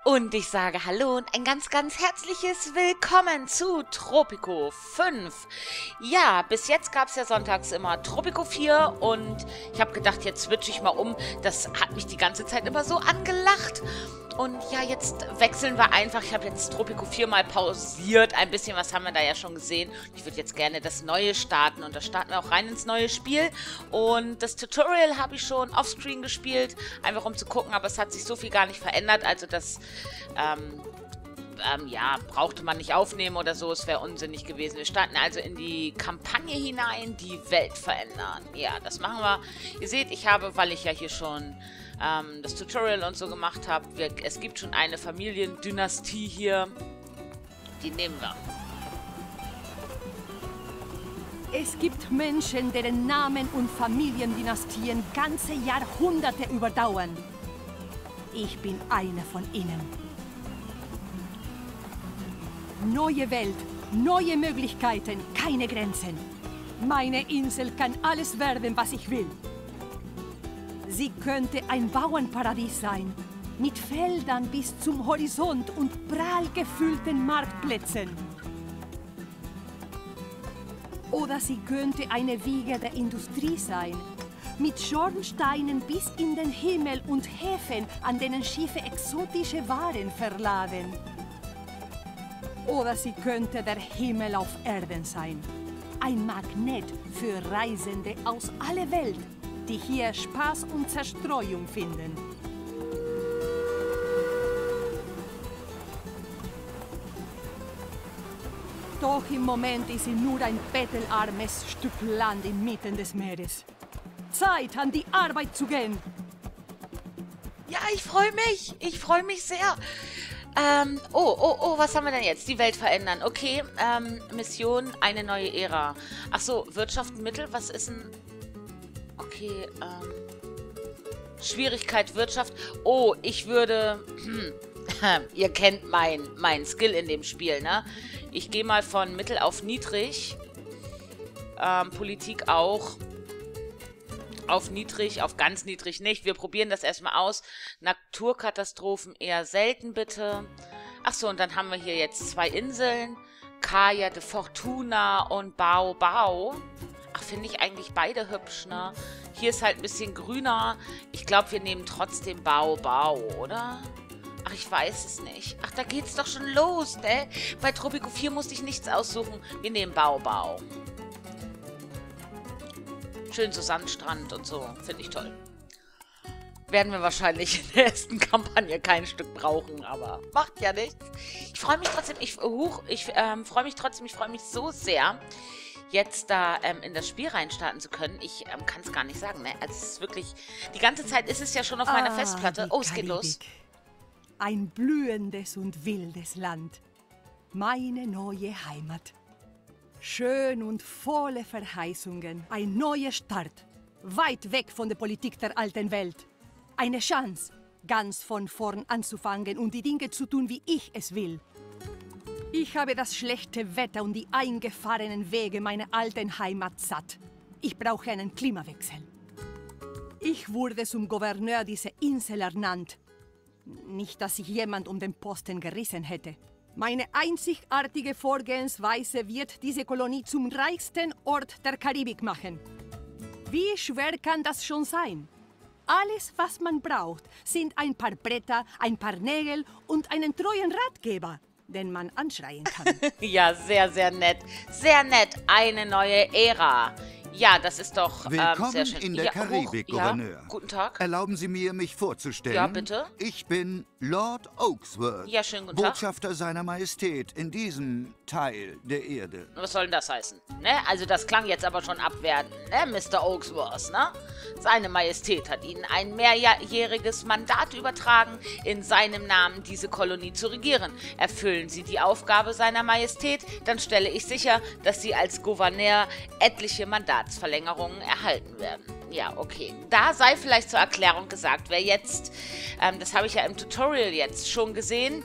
Und ich sage Hallo und ein ganz, ganz herzliches Willkommen zu Tropico 5. Ja, bis jetzt gab es ja sonntags immer Tropico 4 und ich habe gedacht, jetzt switche ich mal um. Das hat mich die ganze Zeit immer so angelacht. Und ja, jetzt wechseln wir einfach. Ich habe jetzt Tropico 4 mal pausiert. Ein bisschen was haben wir da ja schon gesehen. Ich würde jetzt gerne das Neue starten. Und da starten wir auch rein ins neue Spiel. Und das Tutorial habe ich schon offscreen gespielt. Einfach um zu gucken, aber es hat sich so viel gar nicht verändert. Also das, ja, brauchte man nicht aufnehmen oder so. Es wäre unsinnig gewesen. Wir starten also in die Kampagne hinein, die Welt verändern. Ja, das machen wir. Ihr seht, ich habe, weil ich ja hier schon das Tutorial und so gemacht habe, es gibt schon eine Familiendynastie hier. Die nehmen wir. Es gibt Menschen, deren Namen und Familiendynastien ganze Jahrhunderte überdauern. Ich bin eine von ihnen. Neue Welt, neue Möglichkeiten, keine Grenzen. Meine Insel kann alles werden, was ich will. Sie könnte ein Bauernparadies sein, mit Feldern bis zum Horizont und prall gefüllten Marktplätzen. Oder sie könnte eine Wiege der Industrie sein, mit Schornsteinen bis in den Himmel und Häfen, an denen Schiffe exotische Waren verladen. Oder sie könnte der Himmel auf Erden sein, ein Magnet für Reisende aus aller Welt, die hier Spaß und Zerstreuung finden. Doch im Moment ist sie nur ein bettelarmes Stück Land inmitten des Meeres. Zeit, an die Arbeit zu gehen! Ja, ich freue mich. Ich freue mich sehr. Was haben wir denn jetzt? Die Welt verändern. Okay, Mission, eine neue Ära. Ach so, Wirtschaft, Mittel, was ist denn... Okay, Schwierigkeit, Wirtschaft. Oh, ich würde... ihr kennt mein Skill in dem Spiel, ne? Ich gehe mal von Mittel auf Niedrig. Politik auch. Auf Niedrig, auf ganz Niedrig nicht. Wir probieren das erstmal aus. Naturkatastrophen eher selten, bitte. Achso, und dann haben wir hier jetzt 2 Inseln. Kaya de Fortuna und Bao Bao. Ach, finde ich eigentlich beide hübsch, ne? Hier ist halt ein bisschen grüner. Ich glaube, wir nehmen trotzdem Bao Bao, oder? Ach, ich weiß es nicht. Ach, da geht's doch schon los, ne? Bei Tropico 4 musste ich nichts aussuchen. Wir nehmen Bao Bao. Schön so Sandstrand und so. Finde ich toll. Werden wir wahrscheinlich in der ersten Kampagne kein Stück brauchen, aber macht ja nichts. Ich freue mich trotzdem. Ich freue mich trotzdem. Ich freue mich so sehr, jetzt da in das Spiel reinstarten zu können. Ich kann es gar nicht sagen, ne? Also es ist wirklich... Die ganze Zeit ist es ja schon auf meiner Festplatte. Oh, es geht los. Ein blühendes und wildes Land. Meine neue Heimat. Schön und volle Verheißungen. Ein neuer Start. Weit weg von der Politik der alten Welt. Eine Chance, ganz von vorn anzufangen und die Dinge zu tun, wie ich es will. Ich habe das schlechte Wetter und die eingefahrenen Wege meiner alten Heimat satt. Ich brauche einen Klimawechsel. Ich wurde zum Gouverneur dieser Insel ernannt. Nicht, dass sich jemand um den Posten gerissen hätte. Meine einzigartige Vorgehensweise wird diese Kolonie zum reichsten Ort der Karibik machen. Wie schwer kann das schon sein? Alles, was man braucht, sind ein paar Bretter, ein paar Nägel und einen treuen Ratgeber, den man anschreien kann. Ja, sehr, sehr nett. Sehr nett. Eine neue Ära. Ja, das ist doch Willkommen sehr schön. in der Karibik, Gouverneur. Ja, guten Tag. Erlauben Sie mir, mich vorzustellen? Ja, bitte. Ich bin Lord Oaksworth. Ja, schönen guten Tag. Botschafter seiner Majestät in diesem Teil der Erde. Was soll denn das heißen? Ne? Also das klang jetzt aber schon abwertend, ne, Mr. Oaksworth, ne? Seine Majestät hat Ihnen ein mehrjähriges Mandat übertragen, in seinem Namen diese Kolonie zu regieren. Erfüllen Sie die Aufgabe seiner Majestät, dann stelle ich sicher, dass Sie als Gouverneur etliche Mandatsverlängerungen erhalten werden. Ja, okay. Da sei vielleicht zur Erklärung gesagt, wer jetzt, das habe ich ja im Tutorial jetzt schon gesehen,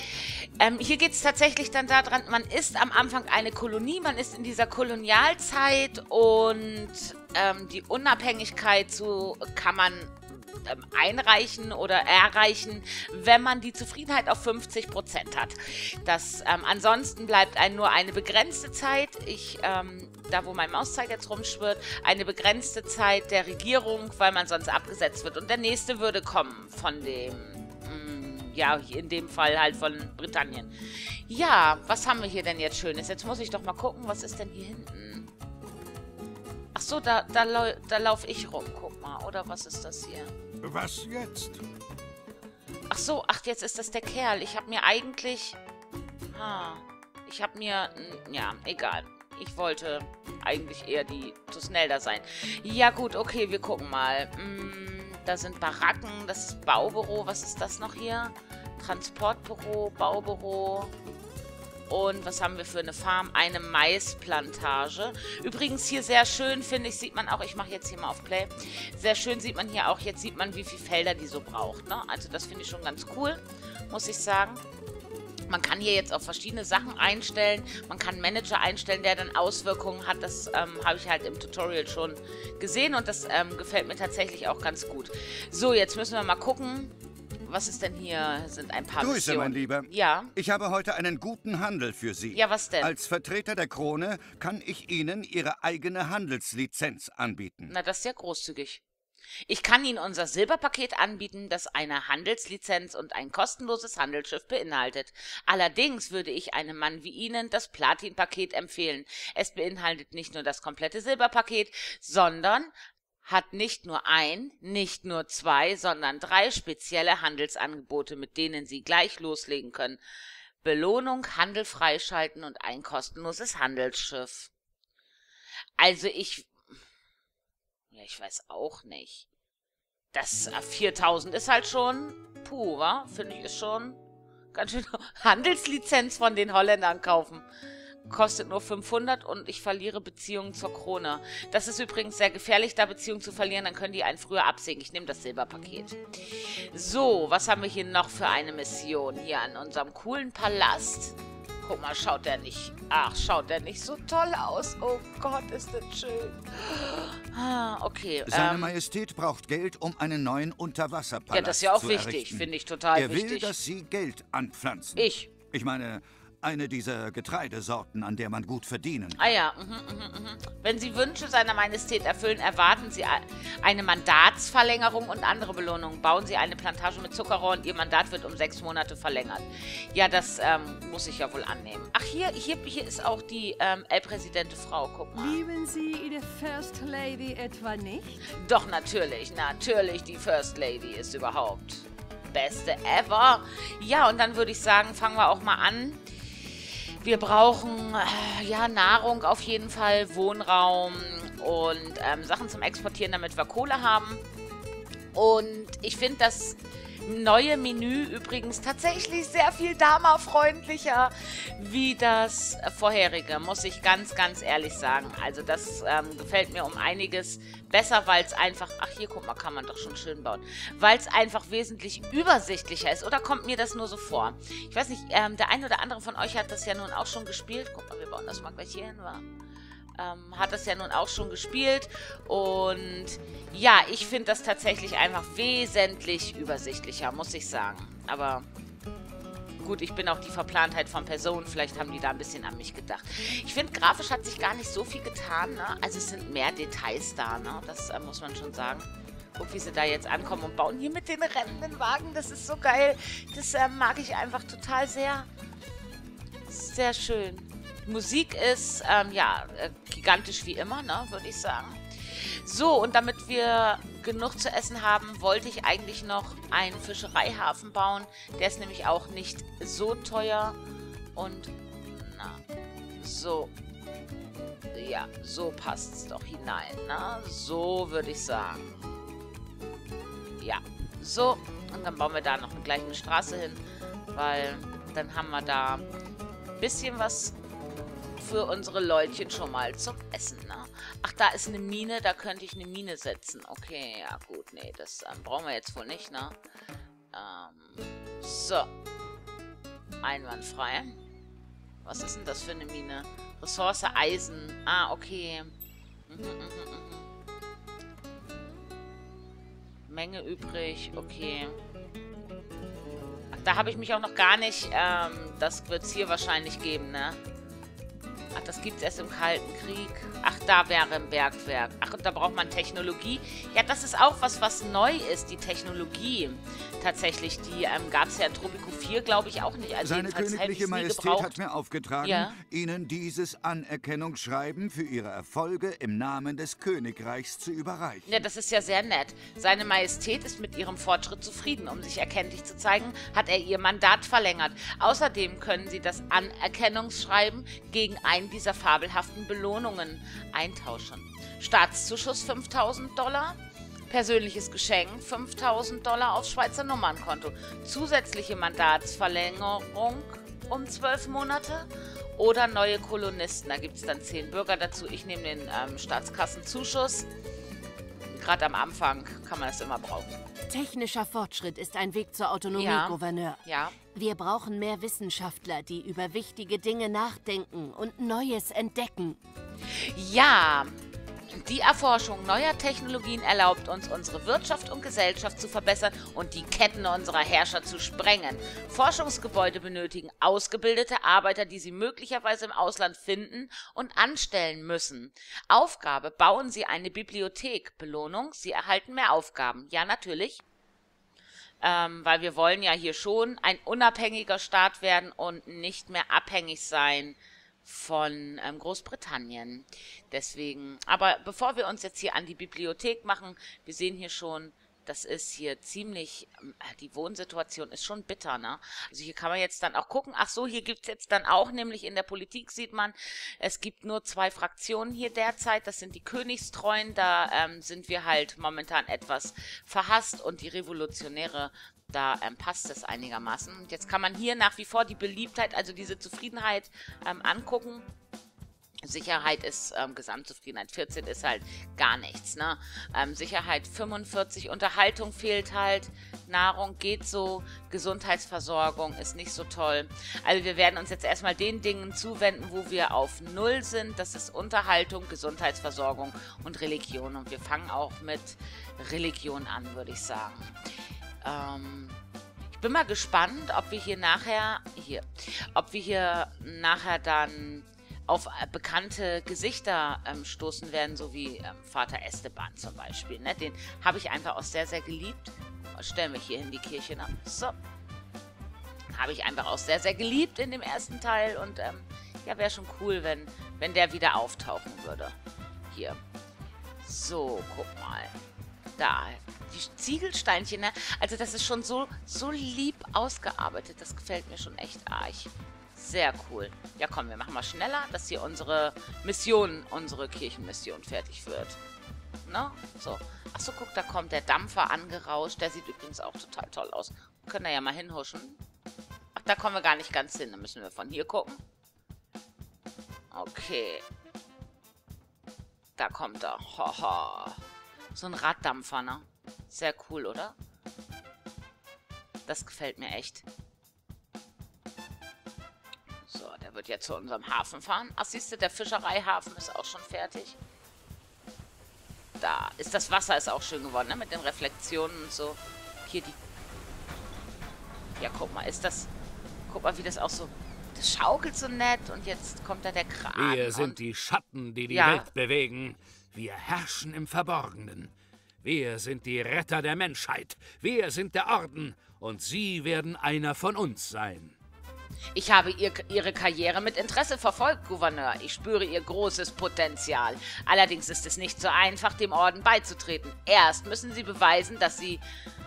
hier geht es tatsächlich dann daran, man ist am Anfang eine Kolonie, man ist in dieser Kolonialzeit und die Unabhängigkeit so kann man einreichen oder erreichen, wenn man die Zufriedenheit auf 50% hat. Ansonsten bleibt einem nur eine begrenzte Zeit, da wo mein Mauszeiger jetzt rumschwirrt, eine begrenzte Zeit der Regierung, weil man sonst abgesetzt wird. Und der nächste würde kommen von dem, ja, in dem Fall halt von Britannien. Ja, was haben wir hier denn jetzt Schönes? Jetzt muss ich doch mal gucken, was ist denn hier hinten? Ach so, da laufe ich rum, guck mal. Oder was ist das hier? Was jetzt? Ach so, jetzt ist das der Kerl. Ich habe mir eigentlich... ja, egal. Ich wollte eigentlich eher die Tusnelda sein. Ja gut, okay, wir gucken mal. Da sind Baracken, das ist Baubüro. Was ist das noch hier? Transportbüro, Baubüro. Und was haben wir für eine Farm? Eine Maisplantage. Übrigens hier sehr schön, finde ich, sieht man auch, ich mache jetzt hier mal auf Play, sehr schön sieht man hier auch, jetzt sieht man, wie viele Felder die so braucht, ne? Also das finde ich schon ganz cool, muss ich sagen. Man kann hier jetzt auch verschiedene Sachen einstellen. Man kann einen Manager einstellen, der dann Auswirkungen hat. Das habe ich halt im Tutorial schon gesehen und das gefällt mir tatsächlich auch ganz gut. So, jetzt müssen wir mal gucken. Was ist denn hier? Sind ein paar Grüße, Missionen. mein Lieber. Ja? Ich habe heute einen guten Handel für Sie. Ja, was denn? Als Vertreter der Krone kann ich Ihnen Ihre eigene Handelslizenz anbieten. Na, das ist ja großzügig. Ich kann Ihnen unser Silberpaket anbieten, das eine Handelslizenz und ein kostenloses Handelsschiff beinhaltet. Allerdings würde ich einem Mann wie Ihnen das Platinpaket empfehlen. Es beinhaltet nicht nur das komplette Silberpaket, sondern hat nicht nur nicht nur 2, sondern 3 spezielle Handelsangebote, mit denen Sie gleich loslegen können. Belohnung, Handel freischalten und ein kostenloses Handelsschiff. Also ich weiß auch nicht. Das 4000 ist halt schon, wa? Finde ich, ist schon ganz schön. Handelslizenz von den Holländern kaufen. Kostet nur 500 und ich verliere Beziehungen zur Krone. Das ist übrigens sehr gefährlich, da Beziehungen zu verlieren, dann können die einen früher absägen. Ich nehme das Silberpaket. So, was haben wir hier noch für eine Mission? Hier an unserem coolen Palast. Guck mal, schaut der nicht so toll aus? Oh Gott, ist das schön. Okay. Seine Majestät braucht Geld, um einen neuen Unterwasserpalast zu ja, das ist ja auch errichten. wichtig, finde ich total wichtig. Er will, dass Sie Geld anpflanzen. Ich meine, eine dieser Getreidesorten, an der man gut verdienen kann. Ah ja, Wenn Sie Wünsche seiner Majestät erfüllen, erwarten Sie eine Mandatsverlängerung und andere Belohnungen. Bauen Sie eine Plantage mit Zuckerrohr und Ihr Mandat wird um 6 Monate verlängert. Ja, das muss ich ja wohl annehmen. Ach, hier ist auch die El-Präsidente Frau, guck mal. Lieben Sie Ihre First Lady etwa nicht? Doch, natürlich, die First Lady ist überhaupt beste ever. Ja, und dann würde ich sagen, fangen wir auch mal an. Wir brauchen Nahrung auf jeden Fall, Wohnraum und Sachen zum Exportieren, damit wir Kohle haben. Und ich finde das neue Menü übrigens tatsächlich sehr viel Dama-freundlicher wie das vorherige, muss ich ganz, ganz ehrlich sagen. Also das gefällt mir um einiges besser, weil es einfach, ach hier, guck mal, kann man doch schon schön bauen, weil es einfach wesentlich übersichtlicher ist. Oder kommt mir das nur so vor? Ich weiß nicht, der ein oder andere von euch hat das ja nun auch schon gespielt. Guck mal, wir bauen das mal gleich hier hin, wa? Hat das ja nun auch schon gespielt und ja, ich finde das tatsächlich einfach wesentlich übersichtlicher, muss ich sagen. Aber gut, ich bin auch die Verplantheit von Personen, vielleicht haben die da ein bisschen an mich gedacht. Ich finde, grafisch hat sich gar nicht so viel getan, ne? Also es sind mehr Details da, ne? Das muss man schon sagen. Guck, wie sie da jetzt ankommen und bauen hier mit den rennenden Wagen, das ist so geil. Das mag ich einfach total sehr. Sehr schön. Musik ist, gigantisch wie immer, ne, würde ich sagen. So, und damit wir genug zu essen haben, wollte ich eigentlich noch einen Fischereihafen bauen. Der ist nämlich auch nicht so teuer. Und, so. Ja, so passt es doch hinein, ne? So würde ich sagen. Ja, so. Und dann bauen wir da noch gleich eine Straße hin, weil dann haben wir da ein bisschen was für unsere Leutchen schon mal zum Essen, ne? Ach, da ist eine Mine, da könnte ich eine Mine setzen. Okay, ja gut, nee, das brauchen wir jetzt wohl nicht, ne? So. Einwandfrei. Was ist denn das für eine Mine? Ressource Eisen. Ah, okay. Menge übrig. Okay. Ach, da habe ich mich auch noch gar nicht... das wird es hier wahrscheinlich geben, ne? Ach, das gibt es erst im Kalten Krieg. Ach, da wäre ein Bergwerk. Ach, und da braucht man Technologie. Ja, das ist auch was neu ist, die Technologie. Tatsächlich, die gab es ja in Tropico 4, glaube ich, auch nicht. Also Seine königliche Majestät hat mir aufgetragen, ja, Ihnen dieses Anerkennungsschreiben für Ihre Erfolge im Namen des Königreichs zu überreichen. Ja, das ist ja sehr nett. Seine Majestät ist mit ihrem Fortschritt zufrieden. Um sich erkenntlich zu zeigen, hat er ihr Mandat verlängert. Außerdem können Sie das Anerkennungsschreiben gegen einen dieser fabelhaften Belohnungen eintauschen. Staatszuschuss $5.000, persönliches Geschenk $5.000 aufs Schweizer Nummernkonto, zusätzliche Mandatsverlängerung um 12 Monate oder neue Kolonisten. Da gibt es dann 10 Bürger dazu. Ich nehme den Staatskassenzuschuss. Gerade am Anfang kann man das immer brauchen. Technischer Fortschritt ist ein Weg zur Autonomie, Ja. Gouverneur. Ja. Wir brauchen mehr Wissenschaftler, die über wichtige Dinge nachdenken und Neues entdecken. Ja, die Erforschung neuer Technologien erlaubt uns, unsere Wirtschaft und Gesellschaft zu verbessern und die Ketten unserer Herrscher zu sprengen. Forschungsgebäude benötigen ausgebildete Arbeiter, die sie möglicherweise im Ausland finden und anstellen müssen. Aufgabe: bauen Sie eine Bibliothek. Belohnung: Sie erhalten mehr Aufgaben. Ja, natürlich. Weil wir wollen ja hier schon ein unabhängiger Staat werden und nicht mehr abhängig sein von Großbritannien. Deswegen, aber bevor wir uns jetzt hier an die Bibliothek machen, wir sehen hier schon, das ist hier ziemlich, die Wohnsituation ist schon bitter, ne? Also hier kann man jetzt dann auch gucken, ach so, hier gibt es jetzt dann auch, nämlich in der Politik sieht man, es gibt nur 2 Fraktionen hier derzeit, das sind die Königstreuen, da sind wir halt momentan etwas verhasst und die Revolutionäre, da passt es einigermaßen. Und jetzt kann man hier nach wie vor die Beliebtheit, also diese Zufriedenheit angucken. Sicherheit ist Gesamtzufriedenheit 14 ist halt gar nichts, ne? Sicherheit 45, Unterhaltung fehlt halt, Nahrung geht so, Gesundheitsversorgung ist nicht so toll. Also wir werden uns jetzt erstmal den Dingen zuwenden, wo wir auf 0 sind. Das ist Unterhaltung, Gesundheitsversorgung und Religion. Und wir fangen auch mit Religion an, würde ich sagen. Ich bin mal gespannt, ob wir hier nachher, dann auf bekannte Gesichter stoßen werden, so wie Vater Esteban zum Beispiel. Ne? Den habe ich einfach auch sehr, sehr geliebt. Stellen wir hier hin die Kirche nach. So. Habe ich einfach auch sehr, sehr geliebt in dem ersten Teil. Und ja, wäre schon cool, wenn der wieder auftauchen würde. Hier. So, guck mal. Da. Die Ziegelsteinchen, ne? Also das ist schon so lieb ausgearbeitet. Das gefällt mir schon echt arg. Sehr cool. Ja, komm, wir machen mal schneller, dass hier unsere Kirchenmission fertig wird. Ne? So. Achso, guck, da kommt der Dampfer angerauscht. Der sieht übrigens auch total toll aus. Können wir ja mal hinhuschen. Ach, da kommen wir gar nicht ganz hin. Da müssen wir von hier gucken. Okay. Da kommt er. Haha. So ein Raddampfer, ne? Sehr cool, oder? Das gefällt mir echt. So, der wird jetzt zu unserem Hafen fahren. Ach, siehst du, der Fischereihafen ist auch schon fertig. Da ist das Wasser ist auch schön geworden, ne? Mit den Reflexionen und so. Hier die... Ja, guck mal, guck mal, wie das auch so... Das schaukelt so nett und jetzt kommt da der Kran. Wir sind die Schatten, die die Ja. Welt bewegen. Wir herrschen im Verborgenen. Wir sind die Retter der Menschheit. Wir sind der Orden. Und Sie werden einer von uns sein. Ich habe Ihre Karriere mit Interesse verfolgt, Gouverneur. Ich spüre Ihr großes Potenzial. Allerdings ist es nicht so einfach, dem Orden beizutreten. Erst müssen Sie beweisen, dass Sie...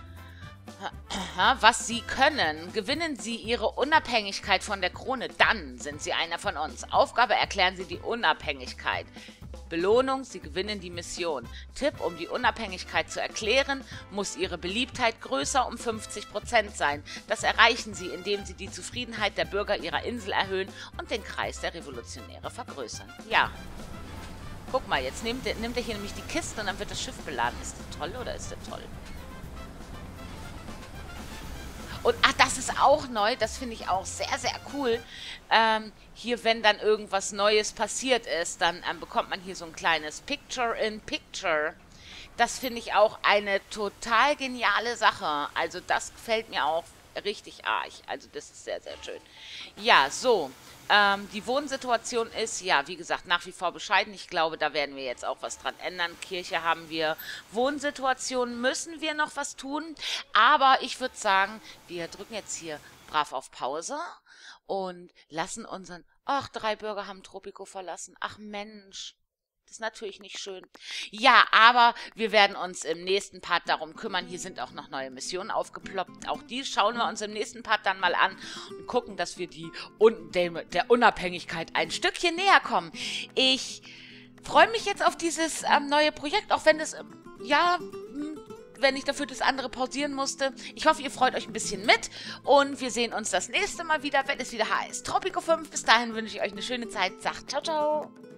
was Sie können. Gewinnen Sie Ihre Unabhängigkeit von der Krone, dann sind Sie einer von uns. Aufgabe: erklären Sie die Unabhängigkeit. Belohnung: Sie gewinnen die Mission. Tipp: um die Unabhängigkeit zu erklären, muss Ihre Beliebtheit größer um 50% sein. Das erreichen Sie, indem Sie die Zufriedenheit der Bürger Ihrer Insel erhöhen und den Kreis der Revolutionäre vergrößern. Ja. Guck mal, jetzt nimmt er hier nämlich die Kiste und dann wird das Schiff beladen. Ist das toll oder ist das toll? Und, ach, das ist auch neu, das finde ich auch sehr, sehr cool. Hier, wenn dann irgendwas Neues passiert ist, dann bekommt man hier so ein kleines Picture-in-Picture. Das finde ich auch eine total geniale Sache. Also das gefällt mir auch richtig arg. Also das ist sehr, sehr schön. Ja, so. Die Wohnsituation ist, ja, wie gesagt, nach wie vor bescheiden. Ich glaube, da werden wir jetzt auch was dran ändern. Kirche haben wir. Wohnsituation müssen wir noch was tun. Aber ich würde sagen, wir drücken jetzt hier brav auf Pause und lassen unseren... Ach, 3 Bürger haben Tropico verlassen. Ach Mensch. Das ist natürlich nicht schön. Ja, aber wir werden uns im nächsten Part darum kümmern. Hier sind auch noch neue Missionen aufgeploppt. Auch die schauen wir uns im nächsten Part dann mal an und gucken, dass wir der Unabhängigkeit ein Stückchen näher kommen. Ich freue mich jetzt auf dieses neue Projekt, auch wenn es, wenn ich dafür das andere pausieren musste. Ich hoffe, ihr freut euch ein bisschen mit und wir sehen uns das nächste Mal wieder, wenn es wieder heißt Tropico 5. Bis dahin wünsche ich euch eine schöne Zeit. Sagt ciao, ciao.